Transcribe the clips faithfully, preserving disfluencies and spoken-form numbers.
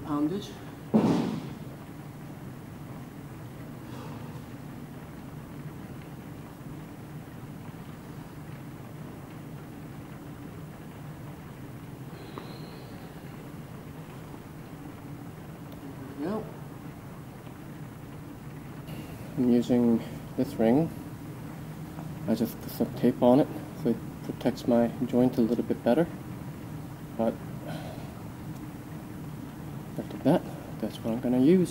poundage. Yep. I'm using this ring. I just put some tape on it so it protects my joint a little bit better. But after that, that's what I'm gonna use.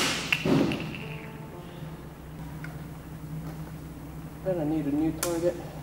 Then I need a new target.